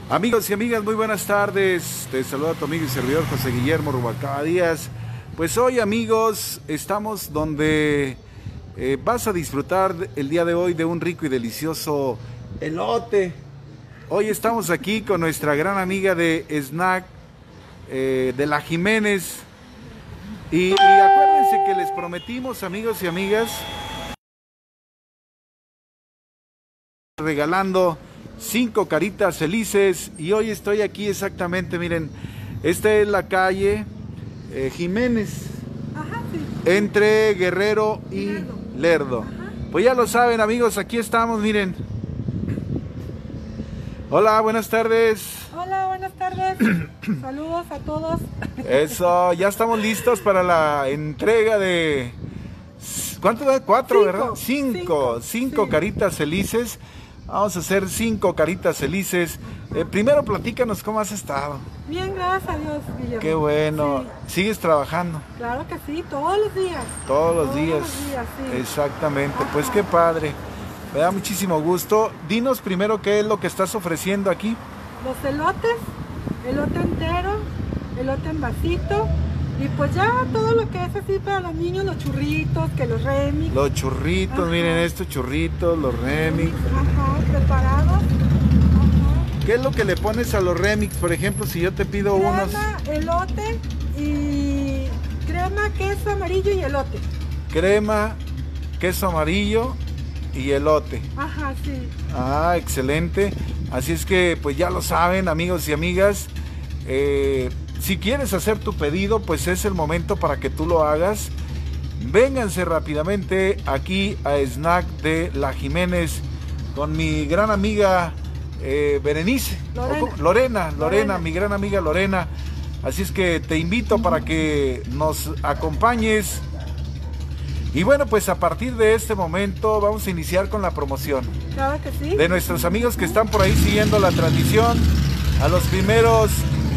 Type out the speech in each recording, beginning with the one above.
Amigos y amigas, muy buenas tardes. Te saluda tu amigo y servidor José Guillermo Rubalcaba Díaz. Pues hoy, amigos, estamos donde vas a disfrutar el día de hoy de un rico y delicioso elote. Hoy estamos aquí con nuestra gran amiga de Snack de La Jiménez. Y acuérdense que les prometimos, amigos y amigas, regalando 5 caritas felices. Y hoy estoy aquí exactamente, miren, esta es la calle Jiménez. Ajá, sí. Entre Guerrero y Lerdo. Pues ya lo saben, amigos, aquí estamos, miren. Hola, buenas tardes. Hola, buenas tardes. Saludos a todos. Eso, ya estamos listos para la entrega de... ¿Cuánto da? 4, ¿verdad? 5 sí. caritas felices. Vamos a hacer 5 caritas felices. Primero platícanos cómo has estado. Bien, gracias a Dios, Guillermo. Qué bueno. Sí. ¿Sigues trabajando? Claro que sí, todos los días. Todos los días. Sí. Exactamente. Ajá. Pues qué padre. Me da muchísimo gusto. Dinos primero qué es lo que estás ofreciendo aquí. Los elotes, elote entero, elote en vasito. Y pues ya todo lo que es así para los niños, los churritos, que los remix. Los churritos, Ajá. miren estos churritos, los remix. Ajá, preparados. Ajá. ¿Qué es lo que le pones a los remix? Por ejemplo, si yo te pido unos... Crema, elote y crema, queso amarillo y elote. Crema, queso amarillo y elote. Ajá, sí. Ah, excelente. Así es que pues ya lo saben, amigos y amigas. Si quieres hacer tu pedido, pues es el momento para que tú lo hagas. Vénganse rápidamente aquí a Snack de La Jiménez con mi gran amiga Berenice. Lorena, mi gran amiga Lorena. Así es que te invito para que nos acompañes. Y bueno, pues a partir de este momento vamos a iniciar con la promoción. Claro que sí. De nuestros amigos que están por ahí siguiendo la transmisión. A los primeros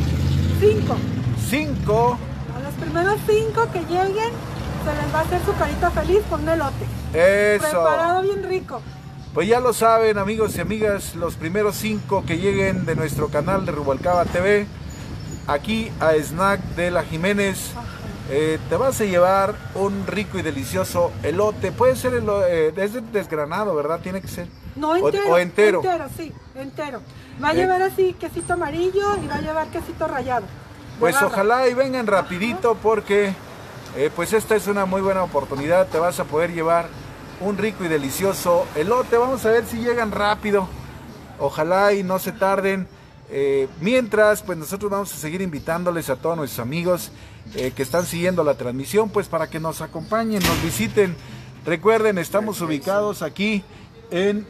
5. A los primeros 5 que lleguen, se les va a hacer su carita feliz con un elote. Eso. Preparado bien rico. Pues ya lo saben, amigos y amigas, los primeros 5 que lleguen de nuestro canal de Rubalcaba TV, aquí a Snack de La Jiménez, te vas a llevar un rico y delicioso elote. Puede ser es desgranado, ¿verdad? Tiene que ser. No, entero. O entero. Entero, sí, entero. Va a llevar así quesito amarillo y va a llevar quesito rallado. Pues barra. ojalá y vengan rapidito porque pues esta es una muy buena oportunidad. Te vas a poder llevar un rico y delicioso elote. Vamos a ver si llegan rápido. Ojalá y no se tarden. Mientras, pues nosotros vamos a seguir invitándoles a todos nuestros amigos que están siguiendo la transmisión, pues para que nos acompañen, nos visiten. Recuerden, estamos ubicados aquí en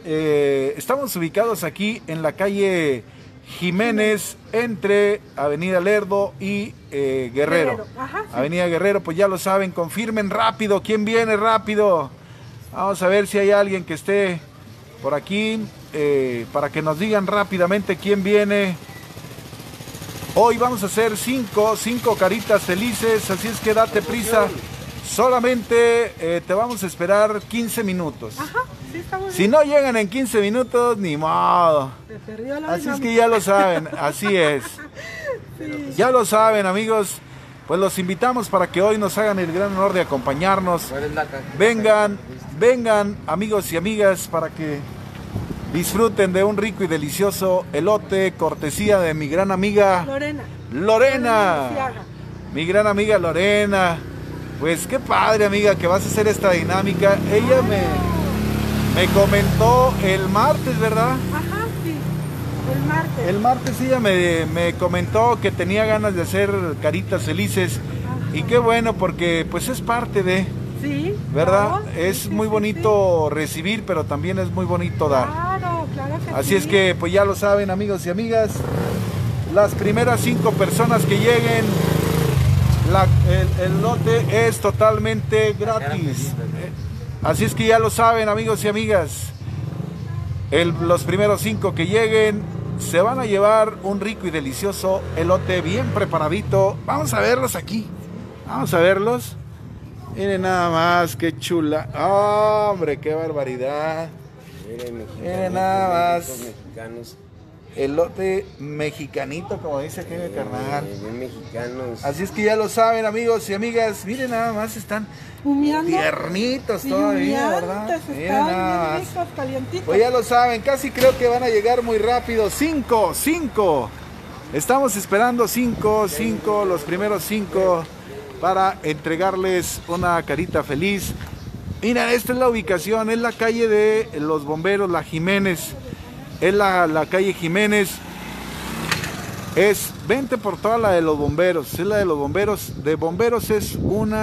la calle Jiménez, entre Avenida Lerdo y Guerrero. Ajá, sí. Avenida Guerrero, pues ya lo saben, confirmen rápido, ¿quién viene rápido? Vamos a ver si hay alguien que esté por aquí, para que nos digan rápidamente quién viene. Hoy vamos a hacer 5 caritas felices, así es que date prisa. Solamente te vamos a esperar 15 minutos. Ajá, sí, está muy bien. Si no llegan en 15 minutos, ni modo. Se perdió la Así es dinámica. que ya lo saben, así es. Sí. Ya lo saben, amigos. Pues los invitamos para que hoy nos hagan el gran honor de acompañarnos. Vengan, amigos y amigas, para que disfruten de un rico y delicioso elote, cortesía de mi gran amiga Lorena. Mi gran amiga Lorena. Pues qué padre, amiga, que vas a hacer esta dinámica. Ella me comentó el martes, ¿verdad? Ajá, sí, el martes. El martes ella me comentó que tenía ganas de hacer caritas felices. Ajá. Y qué bueno, porque pues es parte de... Sí, ¿verdad? claro, Es sí, muy sí, bonito recibir, pero también es muy bonito dar. Claro que Así sí. es que, pues ya lo saben, amigos y amigas, las primeras 5 personas que lleguen, el lote es totalmente gratis. Así es que ya lo saben, amigos y amigas, los primeros 5 que lleguen se van a llevar un rico y delicioso elote bien preparadito. Vamos a verlos aquí. Vamos a verlos. Miren nada más, qué chula. ¡Oh, hombre, qué barbaridad! Miren nada más. Mexicanos. elote mexicanito, como dice aquí mi carnal. Bien mexicanos. Así es que ya lo saben, amigos y amigas. Miren, nada más están Humeando. tiernitos todavía, ¿verdad? Miren nada más. Ricos, calientitos. Pues ya lo saben, casi creo que van a llegar muy rápido. 5. Estamos esperando 5, los primeros 5 para entregarles una carita feliz. Mira, esta es la ubicación, es la calle de los bomberos, la Jiménez. Es la calle Jiménez. Vente por toda la de los bomberos. Es la de los bomberos. De bomberos es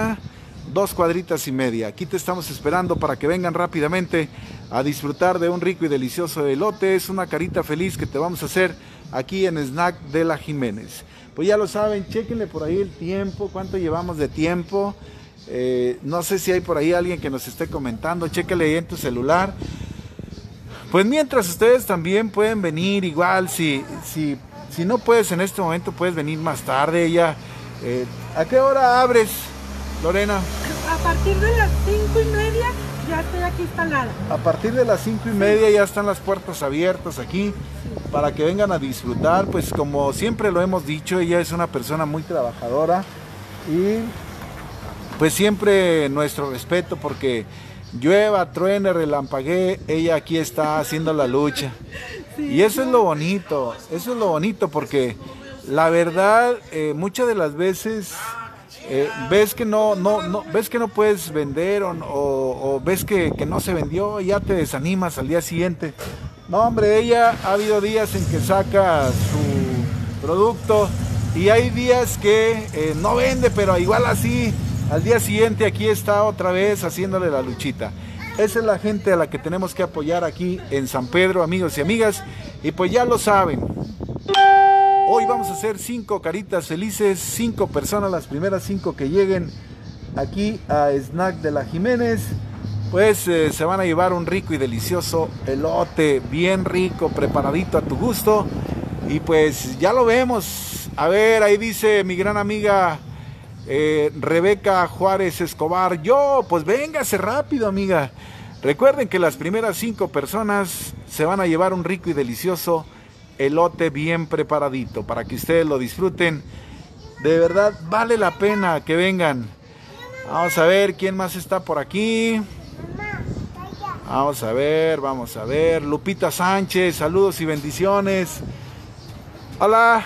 2 cuadritas y media. Aquí te estamos esperando para que vengan rápidamente a disfrutar de un rico y delicioso elote. Es una carita feliz que te vamos a hacer aquí en Snack de la Jiménez. Pues ya lo saben, chéquenle por ahí el tiempo, cuánto llevamos de tiempo. No sé si hay por ahí alguien que nos esté comentando, chéquenle ahí en tu celular. Pues mientras ustedes también pueden venir, igual si no puedes en este momento, puedes venir más tarde ya. ¿A qué hora abres, Lorena? A partir de las 5:30 ya estoy aquí instalada. A partir de las 5:30 ya están las puertas abiertas aquí para que vengan a disfrutar. Pues como siempre lo hemos dicho, ella es una persona muy trabajadora y pues siempre nuestro respeto, porque llueva, truene, relampaguee, ella aquí está haciendo la lucha. Sí, y eso es lo bonito, porque la verdad, muchas de las veces ves que ves que no puedes vender o ves que no se vendió y ya te desanimas al día siguiente. No, hombre, ella ha habido días en que saca su producto y hay días que no vende, pero igual así al día siguiente aquí está otra vez haciéndole la luchita. Esa es la gente a la que tenemos que apoyar aquí en San Pedro, amigos y amigas. Y pues ya lo saben, hoy vamos a hacer 5 caritas felices, 5 personas, las primeras 5 que lleguen aquí a Snack de la Jiménez, pues se van a llevar un rico y delicioso elote, bien rico, preparadito a tu gusto. Y pues ya lo vemos. A ver, ahí dice mi gran amiga Rebeca Juárez Escobar, pues véngase rápido, amiga. Recuerden que las primeras 5 personas se van a llevar un rico y delicioso elote bien preparadito para que ustedes lo disfruten. De verdad vale la pena que vengan. Vamos a ver quién más está por aquí. Vamos a ver. Lupita Sánchez, saludos y bendiciones. Hola.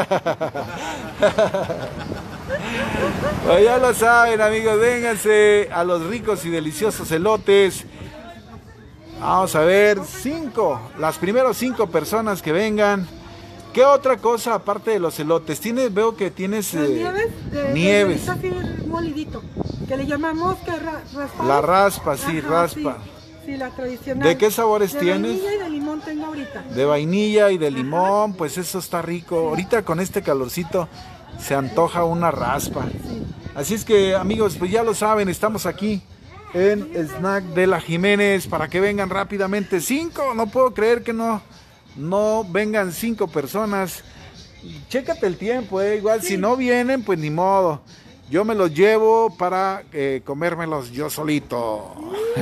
Pues ya lo saben, amigos, vénganse a los ricos y deliciosos elotes. Vamos a ver, 5, las primeras 5 personas que vengan. ¿Qué otra cosa aparte de los elotes? Veo que tienes nieves. Así molidito, que le llamamos raspa. La raspa, sí. Ajá, raspa. Sí, la tradicional. ¿De qué sabores tienes? De vainilla y de limón tengo ahorita. De vainilla y de limón, pues eso está rico. Ahorita con este calorcito se antoja una raspa. Sí. Así es que, amigos, pues ya lo saben, estamos aquí en Snack de la Jiménez para que vengan rápidamente. 5, no puedo creer que no vengan 5 personas. Chécate el tiempo, igual si no vienen, pues ni modo. Yo me los llevo para comérmelos yo solito.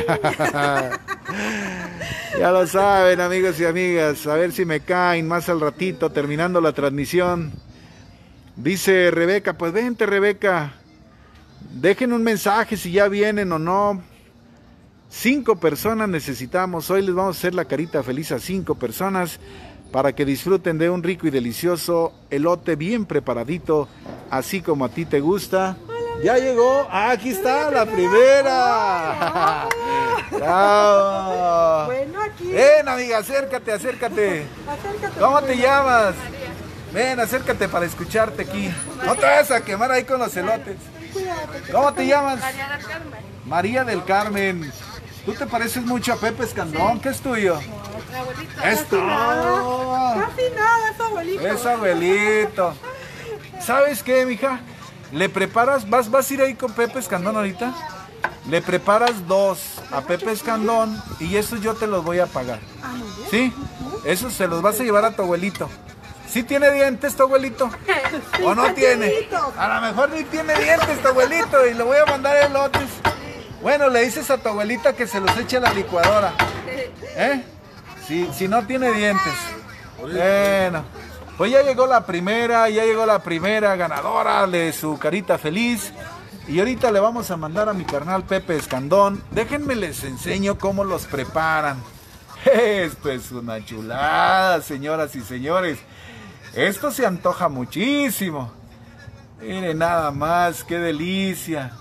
Ya lo saben, amigos y amigas. A ver si me caen más al ratito, terminando la transmisión. Dice Rebeca, pues vente, Rebeca. Dejen un mensaje si ya vienen o no. 5 personas necesitamos. Hoy les vamos a hacer la carita feliz a 5 personas para que disfruten de un rico y delicioso elote bien preparadito, así como a ti te gusta. Ya llegó. Aquí está la primera. ¡Bravo! Bueno, aquí. Ven, amiga, acércate. Acércate. ¿Cómo te llamas? Ven, acércate para escucharte aquí. No te vayas a quemar ahí con los elotes. ¿Cómo te llamas? María del Carmen. María del Carmen. Tú te pareces mucho a Pepe Escandón. Sí. ¿Qué es tuyo? Mi abuelito. Esto. Casi nada, es abuelito. Es abuelito. ¿Sabes qué, mija? Le preparas, vas a ir ahí con Pepe Escandón ahorita. Le preparas 2 a Pepe Escandón y esos yo te los voy a pagar. ¿Sí? Esos se los vas a llevar a tu abuelito. ¿Sí tiene dientes tu abuelito? ¿O no tiene? A lo mejor ni tiene dientes tu abuelito y le voy a mandar elotes. Bueno, le dices a tu abuelita que se los eche a la licuadora. ¿Eh? Si no tiene dientes. Bueno, pues ya llegó la primera ganadora de su carita feliz. Y ahorita le vamos a mandar a mi carnal Pepe Escandón. Déjenme les enseño cómo los preparan. Esto es una chulada, señoras y señores. Esto se antoja muchísimo. Miren nada más, qué delicia.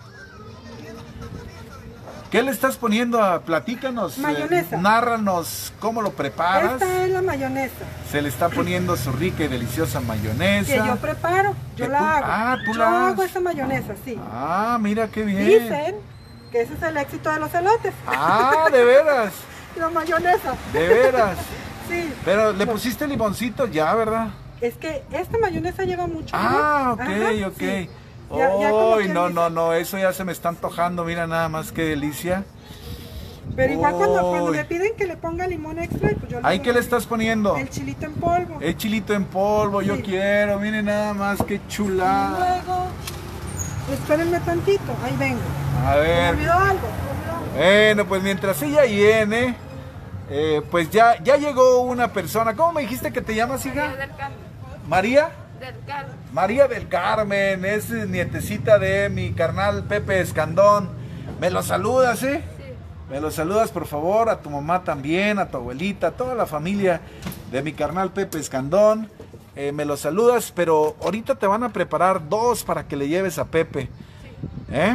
¿Qué le estás poniendo? Platícanos, mayonesa. Nárranos cómo lo preparas. Esta es la mayonesa. Se le está poniendo su rica y deliciosa mayonesa. Que yo preparo, yo la hago. Ah, tú yo la hago esa mayonesa, sí. Ah, mira qué bien. Dicen que ese es el éxito de los elotes. Ah, de veras. La mayonesa. De veras. Sí. Pero le pusiste limoncito ya, ¿verdad? Es que esta mayonesa lleva mucho. Ah, ok, Ajá, ok. sí. Uy, no, eso ya se me está antojando, mira nada más qué delicia. Pero igual cuando Uy. me piden que le ponga limón extra, pues yo le ¿Ahí pongo qué le estás poniendo? el chilito en polvo. El chilito en polvo, yo Sí. quiero, miren nada más qué Y chulada. luego, espérenme tantito, ahí vengo. A Me ver, olvidó algo. bueno, pues mientras ella viene, pues ya llegó una persona. ¿Cómo me dijiste que te llamas, hija? María del Carmen. ¿María? Del Carmen. María del Carmen, es nietecita de mi carnal Pepe Escandón. ¿Me lo saludas, Sí. Me lo saludas, por favor, a tu mamá también, a tu abuelita, a toda la familia de mi carnal Pepe Escandón. Me lo saludas, pero ahorita te van a preparar 2 para que le lleves a Pepe. ¿Eh?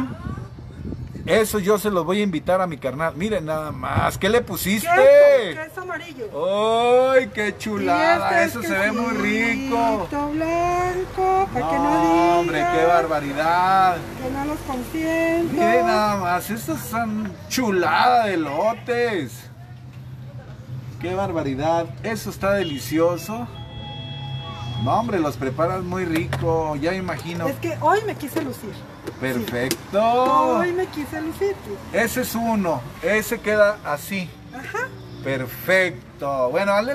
Eso yo se los voy a invitar a mi carnal. Miren nada más, ¿qué le pusiste? Queso amarillo. ¡Ay, qué chulada! Y Eso se ve muy rico. quesito blanco, para que no No, digan. hombre, qué barbaridad. Que no los consiento. Miren nada más, estos son chulada de elotes. Qué barbaridad, eso está delicioso. No, hombre, los preparas muy rico, ya me imagino. Es que hoy me quise lucir. Perfecto. Hoy me quise lucir. Ese es uno, ese queda así. Ajá. Perfecto. Bueno, hazle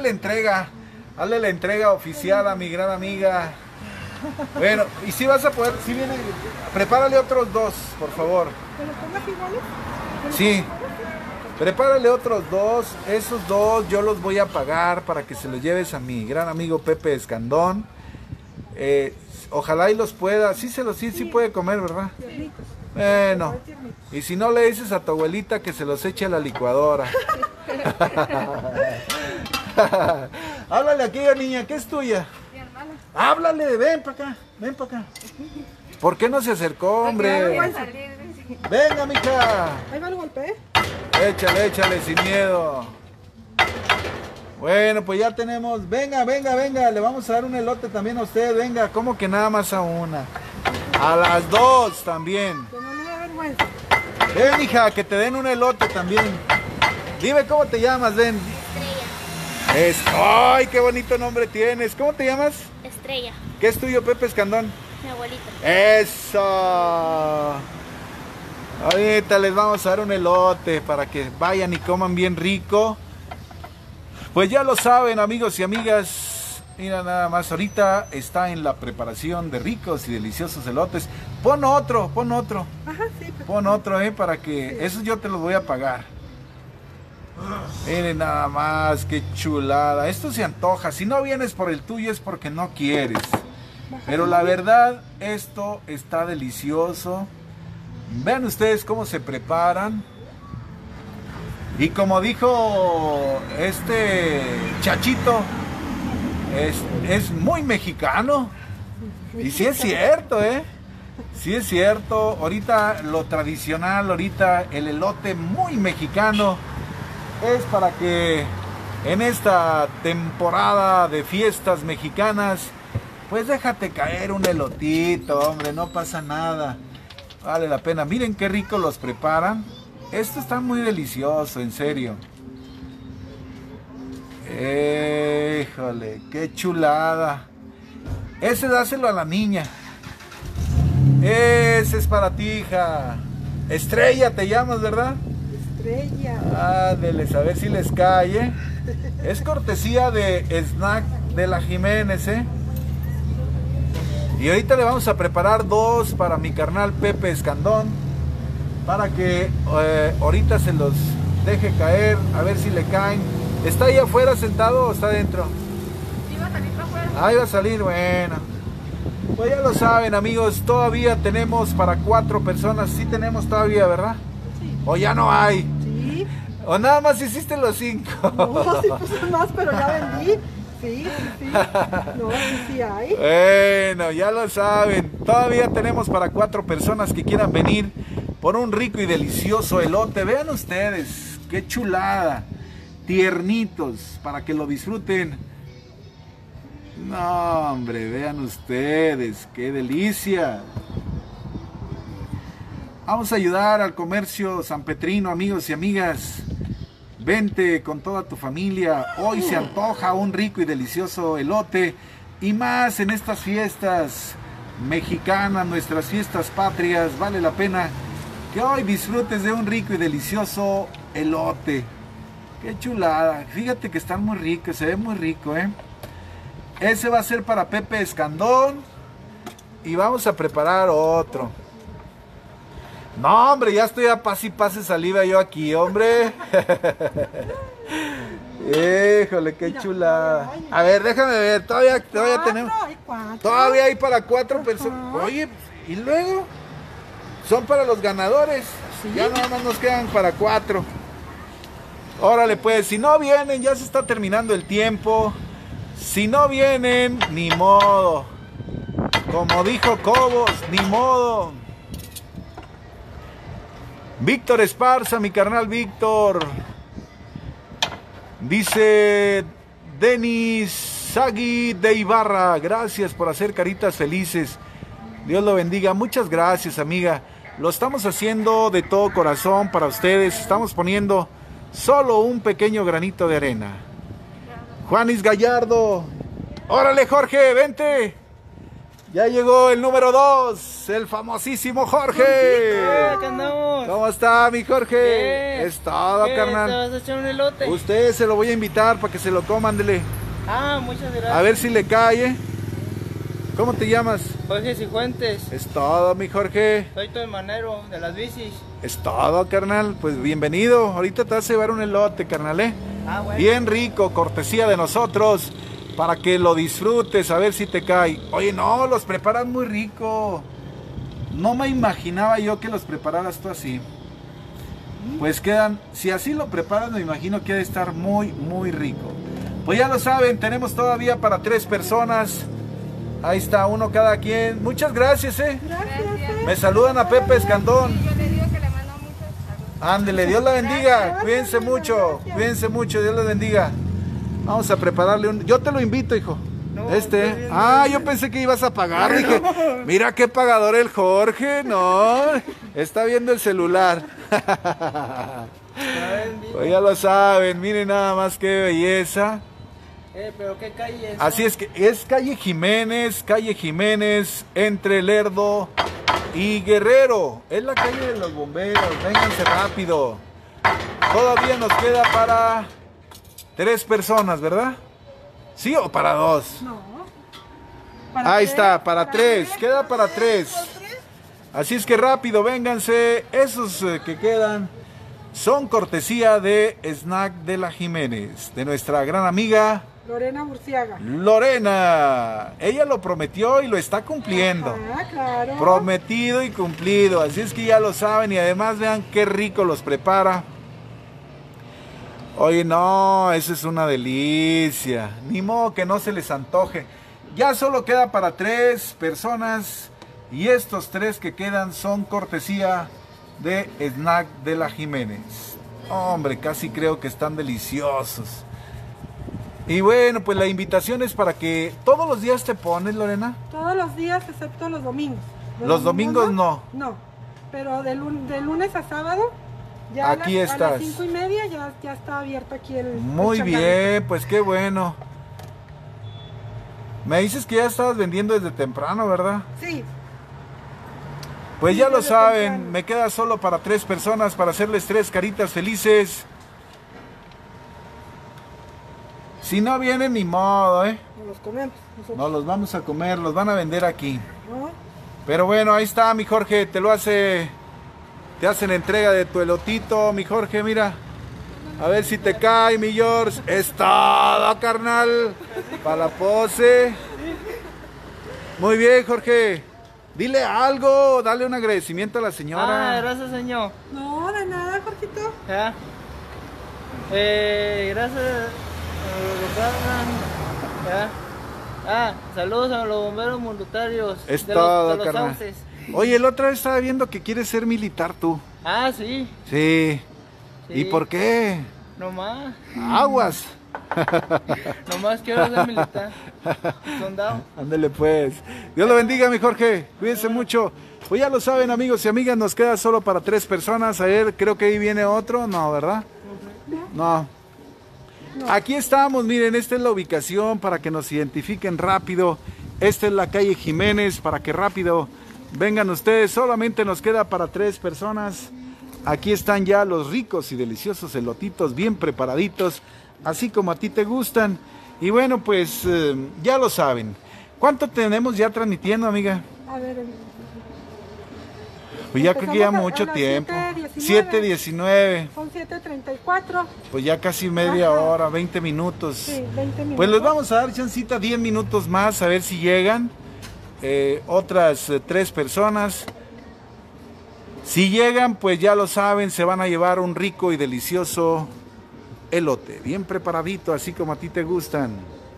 la entrega oficial a mi gran amiga. Bueno, y si vas a poder, si viene, prepárale otros 2, por favor. ¿Que lo pongas iguales? Sí, prepárale otros 2, esos 2 yo los voy a pagar para que se los lleves a mi gran amigo Pepe Escandón. Ojalá y los pueda, sí puede comer, ¿verdad? Tiernitos. Bueno, y si no le dices a tu abuelita que se los eche a la licuadora. Háblale aquí, niña, ¿qué es tuya? Mi hermana. Háblale, ven para acá. ¿Por qué no se acercó, hombre? Venga, mija. Ahí va el golpe, ¿eh? Échale, sin miedo. Bueno, pues ya tenemos. Venga, le vamos a dar un elote también a usted. Venga, ¿cómo que nada más a una? A las 2 también. Que no le da vergüenza. Ven, hija, que te den un elote también. Dime cómo te llamas, ven. Estrella. ¡Ay, qué bonito nombre tienes! ¿Cómo te llamas? Estrella. ¿Qué es tuyo, Pepe Escandón? Mi abuelita. ¡Eso! Ahorita les vamos a dar un elote para que vayan y coman bien rico. Pues ya lo saben, amigos y amigas. Mira nada más, ahorita está en la preparación de ricos y deliciosos elotes. Pon otro. Ajá, sí. Pues. Pon otro, para que... Eso yo te los voy a pagar. Miren nada más, qué chulada. Esto se antoja. Si no vienes por el tuyo es porque no quieres. Pero la verdad, esto está delicioso. Vean ustedes cómo se preparan. Y como dijo este Chachito, es muy mexicano. Y sí es cierto, sí es cierto. Ahorita lo tradicional, ahorita el elote muy mexicano es para que en esta temporada de fiestas mexicanas, pues déjate caer un elotito, hombre, no pasa nada. Vale la pena. Miren qué rico los preparan. Esto está muy delicioso, en serio. Híjole, qué chulada. Ese dáselo a la niña. Ese es para ti, hija. Estrella te llamas, ¿verdad? Estrella. Ádeles, a ver si les cae. Es cortesía de Snack de la Jiménez, Y ahorita le vamos a preparar 2 para mi carnal Pepe Escandón, para que ahorita se los deje caer, a ver si le caen. ¿Está ahí afuera sentado o está adentro? Ahí va a salir, bueno. Pues ya lo saben, amigos, todavía tenemos para 4 personas. Sí tenemos todavía, ¿verdad? Sí. O ya no hay. Sí. O nada más hiciste los 5. No, sí puse más, pero ya vendí. Sí. No, sí hay. Bueno, ya lo saben. Todavía tenemos para 4 personas que quieran venir por un rico y delicioso elote. Vean ustedes, qué chulada. Tiernitos, para que lo disfruten. No, hombre, vean ustedes, qué delicia. Vamos a ayudar al comercio sanpetrino, amigos y amigas. Vente con toda tu familia. Hoy se antoja un rico y delicioso elote. Y más en estas fiestas mexicanas, nuestras fiestas patrias. Vale la pena que hoy disfrutes de un rico y delicioso elote. Qué chulada. Fíjate que están muy ricos, se ve muy rico, ¿eh? Ese va a ser para Pepe Escandón. Y vamos a preparar otro. No, hombre, ya estoy a pase saliva yo aquí, hombre. Híjole, qué chulada. A ver, déjame ver, todavía tenemos. Todavía hay para 4 personas. Oye, ¿y luego? Son para los ganadores. ¿Sí? Ya nada más nos quedan para 4. Órale, pues, si no vienen, ya se está terminando el tiempo. Si no vienen, ni modo. Como dijo Cobos, ni modo. Víctor Esparza, mi carnal Víctor. Dice Denis Sagui de Ibarra. Gracias por hacer caritas felices. Dios lo bendiga. Muchas gracias, amiga. Lo estamos haciendo de todo corazón para ustedes. Estamos poniendo solo un pequeño granito de arena. Juanis Gallardo. Órale, Jorge, vente. Ya llegó el número 2, el famosísimo Jorge. ¿Qué andamos? ¿Cómo está, mi Jorge? ¿Qué? Es todo, ¿Qué? carnal. ¿Te vas a echar un elote? Usted se lo voy a invitar para que se lo coma, ándele. Muchas gracias. A ver si le cae, ¿eh? ¿Cómo te llamas? Jorge Cifuentes. Es todo, mi Jorge. Soy tu hermanero de las bicis. Es todo, carnal. Pues bienvenido. Ahorita te vas a llevar un elote, carnal, ¿eh? Bueno. Bien rico, cortesía de nosotros, para que lo disfrutes, a ver si te cae. Oye, no, los preparan muy rico. No me imaginaba yo que los prepararas tú así. Pues quedan, si así lo preparas, me imagino que debe estar muy, muy rico. Pues ya lo saben, tenemos todavía para 3 personas. Ahí está, uno cada quien. Muchas gracias, Gracias. Me saludan a Pepe Escandón. Yo le digo que le mando muchos saludos. Ándele, Dios la bendiga. Cuídense mucho, Dios la bendiga. Vamos a prepararle un... Yo te lo invito, hijo. No, Yo pensé que ibas a pagar. Dije, mira qué pagador el Jorge. No, está viendo el celular. Pues ya lo saben, miren nada más qué belleza. ¿Pero qué calle es? Así es que es calle Jiménez, entre Lerdo y Guerrero. Es la calle de los bomberos, vénganse rápido. Todavía nos queda para 3 personas, ¿verdad? ¿Sí o para 2? No. Ahí está, para 3, queda para 3. Así es que rápido, vénganse. Esos que quedan son cortesía de Snack de la Jiménez, de nuestra gran amiga Lorena Burciaga. Lorena. Ella lo prometió y lo está cumpliendo. Claro. Prometido y cumplido. Así es que ya lo saben y además vean qué rico los prepara. Oye, no, eso es una delicia. Ni modo que no se les antoje. Ya solo queda para 3 personas y estos 3 que quedan son cortesía de Snack de la Jiménez. Hombre, casi creo que están deliciosos. Y bueno, pues la invitación es para que todos los días te pones, Lorena. Todos los días excepto los domingos. Los domingos no. No, pero de lunes a sábado, ya Aquí a estás. las 5:30 ya está abierto aquí el Muy el bien, pues qué bueno. Me dices que ya estabas vendiendo desde temprano, ¿verdad? Sí. Pues Sí, ya lo desde saben, temprano. me queda solo para 3 personas para hacerles 3 caritas felices. Si no vienen, ni modo, ¿eh? Nos los comemos nosotros. No los vamos a comer, los van a vender aquí. ¿No? Pero bueno, ahí está, mi Jorge, te hacen entrega de tu elotito, mi Jorge, mira. A ver si te cae, mi George. Es todo, carnal. Para la pose. Muy bien, Jorge. Dile algo, dale un agradecimiento a la señora. Gracias, señor. No, de nada, Jorgito. Ya. Gracias. Ya. Saludos a los bomberos voluntarios. Es de todo, los carnal. sauces. Oye, el otra vez estaba viendo que quieres ser militar tú. Sí. Sí. Sí. ¿Y por qué? Nomás. Aguas. Nomás quiero ser militar. Soldado. Ándale pues. Dios lo bendiga, mi Jorge. Cuídense mucho. Pues ya lo saben, amigos y amigas, nos queda solo para 3 personas. A ver, creo que ahí viene otro. No, ¿verdad? No. Aquí estamos, miren, esta es la ubicación para que nos identifiquen rápido. Esta es la calle Jiménez para que rápido vengan ustedes. Solamente nos queda para 3 personas. Aquí están ya los ricos y deliciosos elotitos bien preparaditos, así como a ti te gustan. Y bueno, pues ya lo saben. ¿Cuánto tenemos ya transmitiendo, amiga? A ver, Pues ya creo que ya empezamos mucho a las tiempo. 7:19. 7:19. son 7:34. Pues ya casi media Ajá. hora, 20 minutos. Sí, 20 minutos. Pues les vamos a dar chancita 10 minutos más a ver si llegan otras 3 personas. Si llegan, pues ya lo saben, se van a llevar un rico y delicioso elote, bien preparadito, así como a ti te gustan.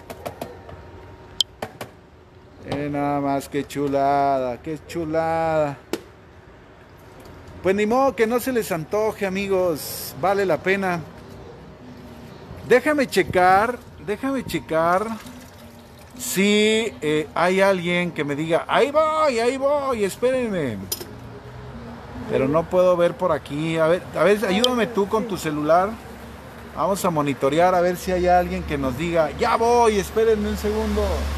Nada más, qué chulada, qué chulada. Pues ni modo que no se les antoje, amigos, vale la pena. Déjame checar si hay alguien que me diga, ahí voy, espérenme. Pero no puedo ver por aquí. A ver, ayúdame tú con tu celular. Vamos a monitorear a ver si hay alguien que nos diga, ya voy, espérenme un segundo.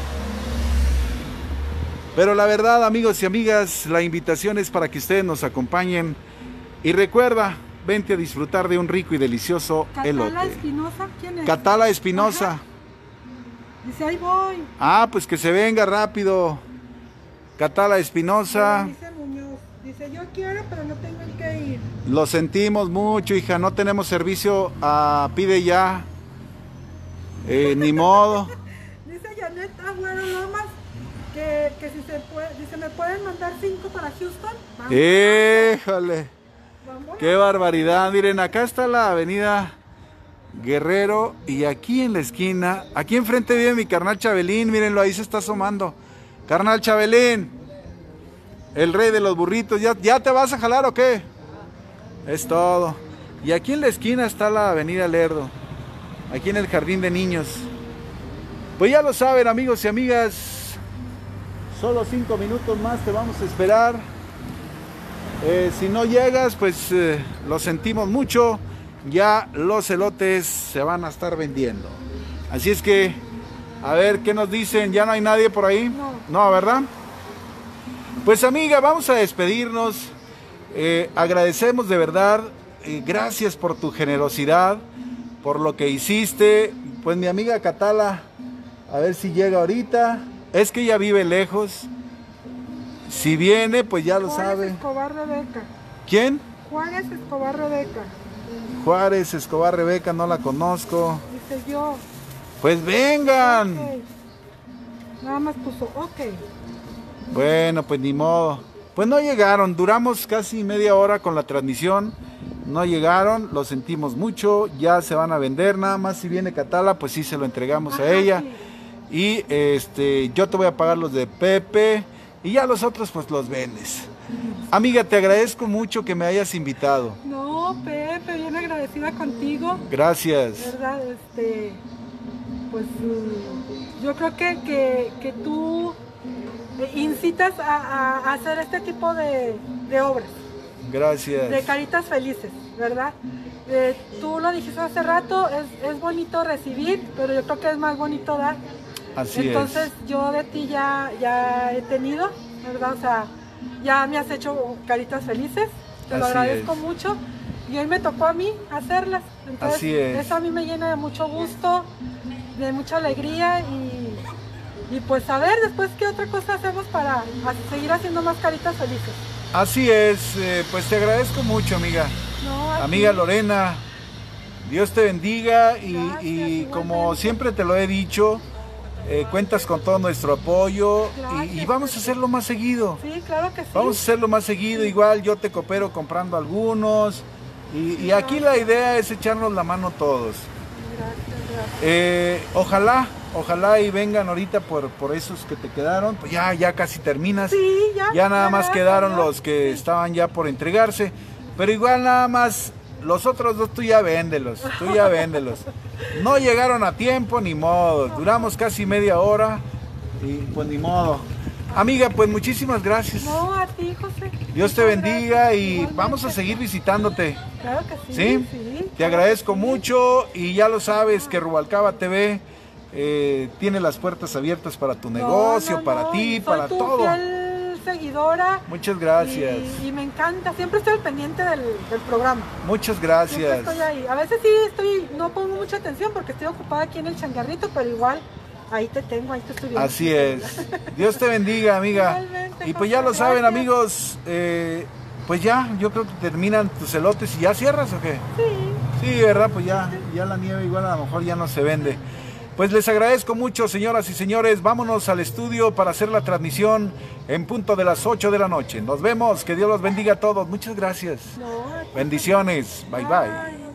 Pero la verdad, amigos y amigas, la invitación es para que ustedes nos acompañen. Y recuerda, vente a disfrutar de un rico y delicioso elote. Catala Espinosa, ¿quién es? Catala Espinosa. Ajá. Dice, ahí voy. Pues que se venga rápido. Catala Espinosa. Dice Muñoz, dice, yo quiero, pero no tengo el que ir. Lo sentimos mucho, hija. No tenemos servicio a pide ya. Ni modo. Dice Janet, bueno, Lomas, que si se puede, dice, ¿me pueden mandar 5 para Houston? Vamos. Híjole. Vamos. Qué barbaridad. Miren, acá está la avenida Guerrero y aquí en la esquina, aquí enfrente vive mi carnal Chabelín. Mírenlo, ahí se está asomando. Carnal Chabelín, el rey de los burritos. ¿Ya te vas a jalar o qué? Es todo. Y aquí en la esquina está la avenida Lerdo, aquí en el jardín de niños. Pues ya lo saben, amigos y amigas, solo 5 minutos más te vamos a esperar. Si no llegas, pues lo sentimos mucho. Ya los elotes se van a estar vendiendo. Así es que, a ver, ¿qué nos dicen? ¿Ya no hay nadie por ahí? No, ¿verdad? Pues amiga, vamos a despedirnos. Agradecemos de verdad. Gracias por tu generosidad, por lo que hiciste. Pues mi amiga Catala, a ver si llega ahorita. Es que ella vive lejos. Si viene, pues ya lo Juárez sabe. Escobar Rebeca. ¿Quién? Juárez Escobar Rebeca. Juárez Escobar Rebeca, no la conozco. Dice yo. Pues vengan. Ok. Nada más puso, ok. Bueno, pues ni modo. Pues no llegaron, duramos casi media hora con la transmisión. No llegaron, lo sentimos mucho, ya se van a vender. Nada más si viene Catala, pues sí se lo entregamos a ella. Sí. Y yo te voy a pagar los de Pepe y ya los otros pues los vendes. Amiga, te agradezco mucho que me hayas invitado. No, Pepe, bien agradecida contigo. Gracias. ¿Verdad? Pues yo creo que tú incitas a hacer este tipo de obras. Gracias. De caritas felices, ¿verdad? Tú lo dijiste hace rato, es bonito recibir, pero yo creo que es más bonito dar. Así Entonces yo de ti ya he tenido, ¿verdad? O sea, ya me has hecho caritas felices, te lo Así agradezco es. mucho. Y hoy me tocó a mí hacerlas. Entonces Así es. eso a mí me llena de mucho gusto, de mucha alegría y pues a ver después qué otra cosa hacemos para seguir haciendo más caritas felices. Así es, pues te agradezco mucho, amiga. No, a Amiga ti. Lorena, Dios te bendiga y Gracias, como igualmente. siempre te lo he dicho, cuentas con todo nuestro apoyo y Gracias, vamos a hacerlo más seguido. Sí, claro que sí. Vamos a hacerlo más seguido, igual yo te coopero comprando algunos y aquí la idea es echarnos la mano todos. Gracias. Ojalá y vengan ahorita por esos que te quedaron, pues ya casi terminas. Sí, ya. Ya nada más gracias, quedaron ya. los que estaban ya por entregarse, pero igual nada más los otros dos tú ya véndelos. No llegaron a tiempo, ni modo, duramos casi media hora y pues ni modo. Amiga, pues muchísimas gracias. No, a ti, José. Dios te Muchas bendiga gracias. y Igualmente. vamos a seguir visitándote. Claro que sí. ¿Sí? Sí, Te claro agradezco que sí. mucho y ya lo sabes que Rubalcaba TV tiene las puertas abiertas para tu negocio, para ti, soy para tu todo. fiel seguidora. Muchas gracias. Y me encanta, siempre estoy al pendiente del programa. Muchas Siempre gracias. estoy ahí. A veces sí no pongo mucha atención porque estoy ocupada aquí en el changarrito, pero igual ahí te tengo, ahí te estoy viendo. Así es. Dios te bendiga, amiga. Igualmente, Y pues ya José, lo saben, gracias. amigos. Pues ya, yo creo que terminan tus elotes y ya cierras o qué. Sí. Sí, ¿verdad? Pues ya la nieve igual a lo mejor ya no se vende. Pues les agradezco mucho, señoras y señores. Vámonos al estudio para hacer la transmisión en punto de las 8 de la noche. Nos vemos. Que Dios los bendiga a todos. Muchas gracias. No, a ti. Bendiciones. Bye bye. Bye.